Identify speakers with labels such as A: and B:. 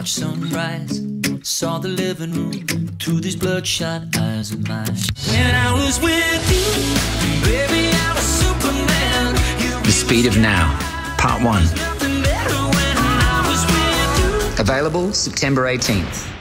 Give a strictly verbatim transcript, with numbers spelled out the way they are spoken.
A: watched sunrise, saw the living room through these bloodshot eyes of mine. When I was with you, baby, I was Superman.
B: The Speed of Now, Part one. Available September eighteenth.